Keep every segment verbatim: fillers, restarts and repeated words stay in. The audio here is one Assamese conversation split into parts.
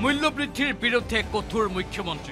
মূল্যবৃদ্ধিৰ বিৰুদ্ধে কঠোৰ মুখ্যমন্ত্ৰী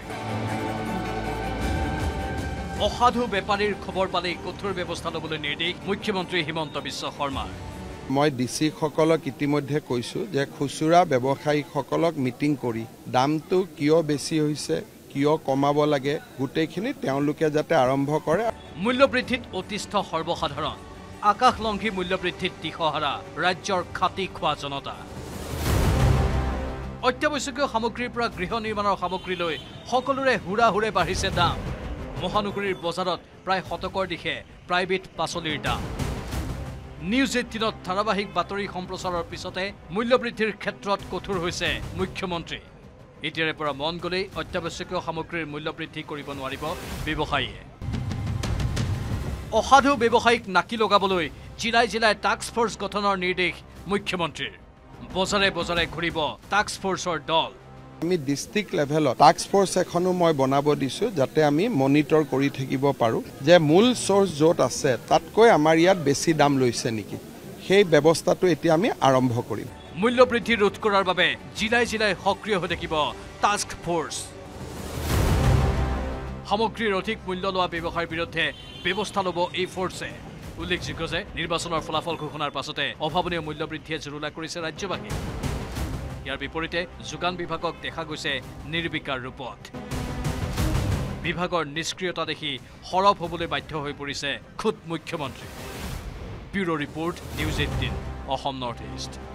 অসাধু বেপাৰীৰ খবৰ পালে কঠোৰ ব্যৱস্থা ল'বলৈ নিৰ্দেশ মুখ্যমন্ত্ৰী হিমন্ত বিশ্ব শৰ্মাৰ মই ডিসি সকলক ইতিমধ্যে কৈছো যে খুচুৰা ব্যৱসায়ীসকলক মিটিং কৰি দামটো কিয় বেছি হৈছে কিয় কমাব লাগে গোটেইখিনি তেওঁলোকে যাতে আৰম্ভ কৰে মূল্যবৃদ্ধিত অতিষ্ঠ সৰ্বসাধাৰণ আকাশলংঘী মূল্যবৃদ্ধিত দিশহাৰা ৰাজ্যৰ খাতি খোৱা জনতা অত্যাৱশ্যকীয় সামগ্ৰীৰ পৰা গৃহ নিৰ্মাণৰ সামগ্ৰীলৈ সকলোৰে হুৰা হুৰে বাঢ়িছে দাম মহানগৰীৰ বজাৰত প্ৰায় শতকৰ দিশে প্ৰাইভেট পাচলিৰ দাম নিউজ এইটিনত ধাৰাবাহিক বাতৰি সম্প্ৰচাৰৰ পিছতে মূল্যবৃদ্ধিৰ ক্ষেত্ৰত কঠোৰ হৈছে মুখ্যমন্ত্ৰী এতিয়াৰে পৰা মন গলেই অত্যাৱশ্যকীয় সামগ্ৰীৰ মূল্যবৃদ্ধি কৰিব নোৱাৰিব ব্যৱসায়ীয়ে অসাধু ব্যৱসায়িক নাকি লগাবলৈ জিলাই জিলাই টাস্ক ফোৰ্স গঠনৰ নিৰ্দেশ মুখ্যমন্ত্ৰীৰ বজাৰে বজাৰে ঘূৰিব টাস্ক ফোৰ্সৰ দল আমি ডিস্ট্ৰিক্ট লেভেলত টাস্ক ফোর্স এখনো মই বনাব দিছো যাতে আমি মনিটৰ কৰি থাকিব পাৰো যে মূল সোর্স যত আছে তাতকৈ আমাৰ ইয়াত বেছি দাম লৈছে নেকি সেই ব্যৱস্থাটো এতিয়া আমি আৰম্ভ কৰিম মূল্যবৃদ্ধি ৰোধ কৰাৰ বাবে জিলাই জিলাই সক্ৰিয় হৈ থাকিব টাস্ক ফোর্স সামগ্ৰীৰ অধিক মূল্য লোৱা ব্যৱসায়ৰ বিৰুদ্ধে ব্যৱস্থা ল'ব এই ফোর্সে উল্লেখযোগ্য যে নিৰ্বাচনৰ ফলাফল ঘোষণাৰ পাছতে অভাৱনীয় মূল্যবৃদ্ধিয়ে জুৰুলা কৰিছে ৰাজ্যবাসী ইয়াৰ বিপৰীতে যোগান বিভাগক দেখা গৈছে নিৰ্বিকাৰ ৰূপত বিভাগৰ নিষ্ক্ৰিয়তা দেখি সৰব হ'বলৈ বাধ্য হৈ পৰিছে খুদ মুখ্যমন্ত্ৰী bureau report news eighteen Assam north east